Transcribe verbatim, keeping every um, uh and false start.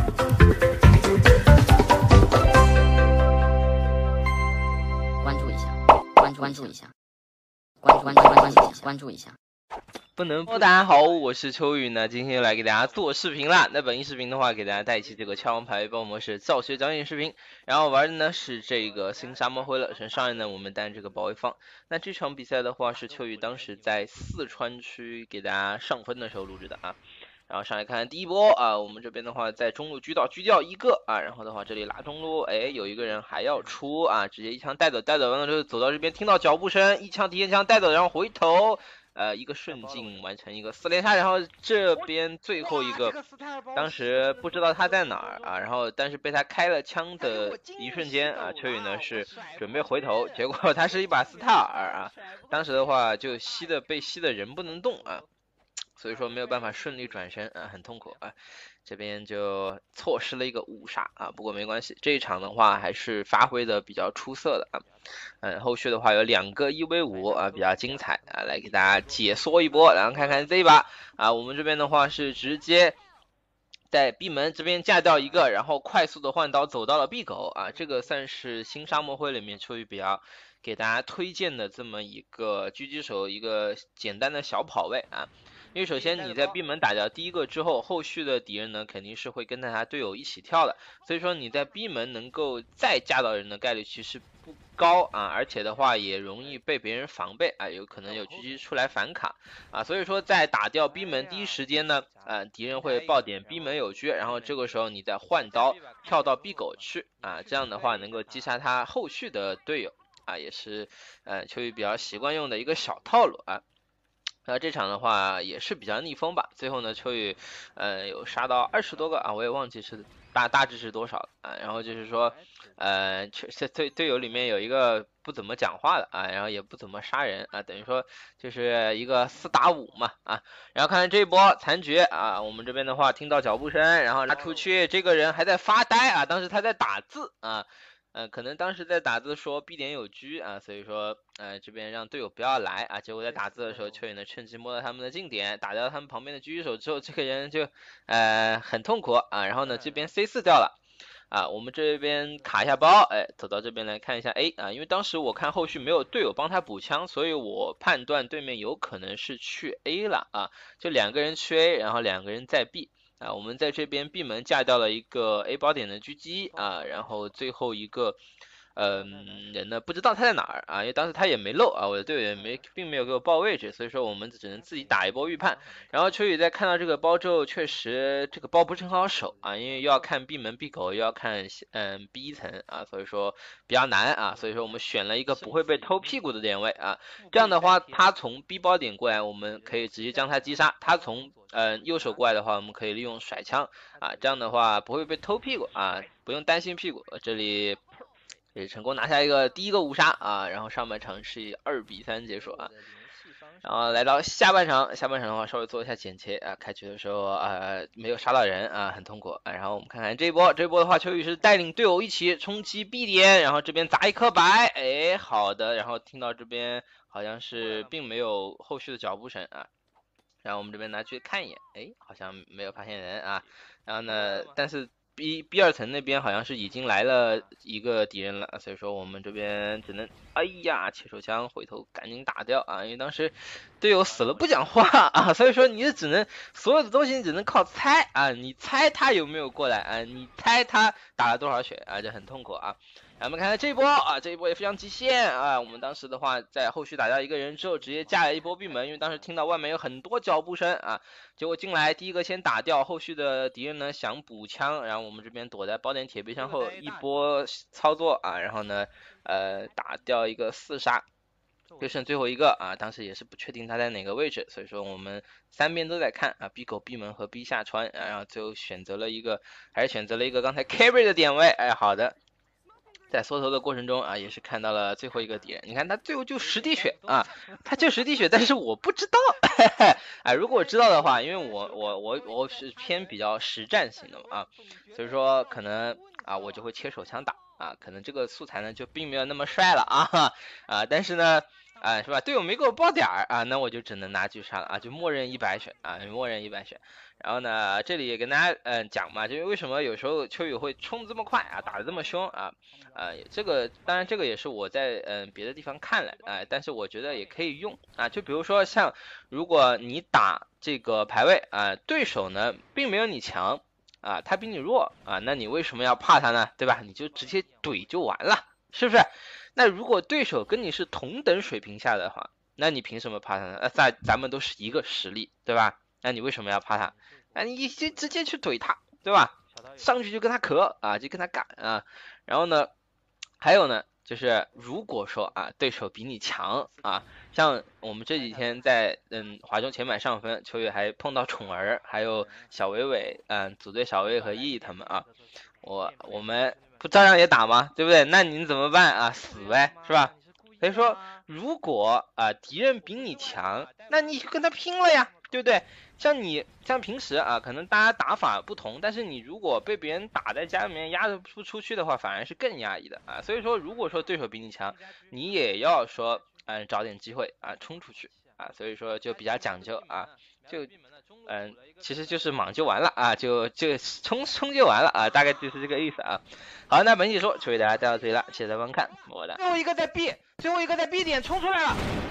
关注一下，关注关注一下，关注关注关注一下，关注一下。 不能不，大家好，我是秋雨呢，今天又来给大家做视频啦。那本期视频的话，给大家带一期这个枪王牌包模式教学讲解视频，然后玩的呢是这个新沙漠灰了。从上一呢，我们带这个保卫方。那这场比赛的话，是秋雨当时在四川区给大家上分的时候录制的啊。然后上来看第一波啊，我们这边的话在中路狙到狙掉一个啊，然后的话这里拉中路，哎，有一个人还要出啊，直接一枪带走，带走完了之后走到这边，听到脚步声，一枪提前枪带走，然后回头。呃，一个顺境完成一个四连杀，然后这边最后一个，当时不知道他在哪儿啊，然后但是被他开了枪的一瞬间啊，秋雨呢是准备回头，结果他是一把斯塔尔啊，当时的话就吸的被吸的人不能动啊，所以说没有办法顺利转身啊，很痛苦啊。这边就错失了一个五杀啊，不过没关系，这一场的话还是发挥的比较出色的啊。嗯，后续的话有两个一 v 五啊，比较精彩啊，来给大家解说一波，然后看看这一把啊，我们这边的话是直接在 B 门这边架掉一个，然后快速的换刀走到了 B 狗啊，这个算是新沙漠会里面秋雨比较给大家推荐的这么一个狙击手，一个简单的小跑位啊。因为首先你在 B 门打掉第一个之后，后续的敌人呢肯定是会跟着他队友一起跳的，所以说你在 B 门能够再架到人的概率其实不高啊，而且的话也容易被别人防备啊，有可能有狙击出来反卡啊，所以说在打掉 B 门第一时间呢，呃，敌人会爆点 B 门有狙，然后这个时候你再换刀跳到 B 狗去啊，这样的话能够击杀他后续的队友啊，也是呃秋雨比较习惯用的一个小套路啊。那这场的话也是比较逆风吧，最后呢秋雨呃有杀到二十多个啊，我也忘记是大大致是多少啊，然后就是说呃这队队友里面有一个不怎么讲话的啊，然后也不怎么杀人啊，等于说就是一个四打五嘛啊，然后看看这一波残局啊，我们这边的话听到脚步声，然后拉出去，这个人还在发呆啊，当时他在打字啊。呃，可能当时在打字说 B 点有狙啊，所以说呃这边让队友不要来啊，结果在打字的时候，秋雨呢趁机摸到他们的近点，打掉他们旁边的狙击手之后，这个人就呃很痛苦啊，然后呢这边 C 四掉了啊，我们这边卡一下包，哎，走到这边来看一下 A 啊，因为当时我看后续没有队友帮他补枪，所以我判断对面有可能是去 A 了啊，就两个人去 A， 然后两个人在 B。啊，我们在这边 B 门架掉了一个 A 包点的狙击啊，然后最后一个嗯人呢不知道他在哪儿啊，因为当时他也没漏啊，我的队友也没并没有给我报位置，所以说我们只能自己打一波预判。然后秋雨在看到这个包之后，确实这个包不是很好守啊，因为又要看 B 门 B 口，又要看嗯 B 层啊，所以说比较难啊，所以说我们选了一个不会被偷屁股的点位啊，这样的话他从 B 包点过来，我们可以直接将他击杀，他从呃右手过来的话，我们可以利用甩枪啊，这样的话不会被偷屁股啊，不用担心屁股，这里。也成功拿下一个第一个五杀啊，然后上半场是以二比三结束啊，然后来到下半场，下半场的话稍微做一下剪切啊，开局的时候呃没有杀到人啊，很痛苦啊，然后我们看看这一波，这一波的话秋雨是带领队友一起冲击 B 点，然后这边砸一颗白，哎好的，然后听到这边好像是并没有后续的脚步声啊。然后我们这边拿去看一眼，哎，好像没有发现人啊。然后呢，但是 B B 二层那边好像是已经来了一个敌人了，所以说我们这边只能，哎呀，切手枪回头赶紧打掉啊，因为当时队友死了不讲话啊，所以说你只能所有的东西你只能靠猜啊，你猜他有没有过来啊，你猜他打了多少血啊，这很痛苦啊。然后我们看看这一波啊，这一波也非常极限啊！我们当时的话，在后续打掉一个人之后，直接架了一波闭门，因为当时听到外面有很多脚步声啊，结果进来第一个先打掉，后续的敌人呢想补枪，然后我们这边躲在包点铁壁上后一波操作啊，然后呢呃打掉一个四杀。就剩最后一个啊，当时也是不确定他在哪个位置，所以说我们三边都在看啊 ，B 口、B 门和 B 下穿，然后最后选择了一个，还是选择了一个刚才 carry 的点位，哎，好的。在缩头的过程中啊，也是看到了最后一个敌人。你看他最后就十滴血啊，他就十滴血，但是我不知道。哎，如果我知道的话，因为我我我我是偏比较实战型的嘛啊，所以说可能啊我就会切手枪打啊，可能这个素材呢就并没有那么帅了啊啊，但是呢。啊，是吧？队友没给我爆点儿啊，那我就只能拿狙杀了啊，就默认一百选啊，默认一百选。然后呢，这里也跟大家嗯、呃、讲嘛，就是为什么有时候秋雨会冲这么快啊，打得这么凶啊，呃，这个当然这个也是我在嗯、呃、别的地方看来啊、呃，但是我觉得也可以用啊，就比如说像如果你打这个排位啊、呃，对手呢并没有你强啊，他比你弱啊，那你为什么要怕他呢？对吧？你就直接怼就完了，是不是？那如果对手跟你是同等水平下的话，那你凭什么怕他呢？呃，在咱们都是一个实力，对吧？那你为什么要怕他？那你就直接去怼他，对吧？上去就跟他磕啊，就跟他干啊。然后呢，还有呢，就是如果说啊，对手比你强啊，像我们这几天在嗯华中前板上分，秋月还碰到宠儿，还有小伟伟，嗯，组队小伟和毅毅他们啊，我我们。不照样也打吗？对不对？那你怎么办啊？死呗，是吧？所以说，如果啊、呃、敌人比你强，那你就跟他拼了呀，对不对？像你像平时啊，可能大家打法不同，但是你如果被别人打在家里面压得不出去的话，反而是更压抑的啊。所以说，如果说对手比你强，你也要说嗯、呃、找点机会啊冲出去啊。所以说就比较讲究啊，就。嗯，其实就是莽就完了啊，就就冲冲就完了啊，大概就是这个意思啊。好，那本期说就为大家带到这里了，谢谢大家观看，么么哒。最后一个在 B，最后一个在 B 点冲出来了。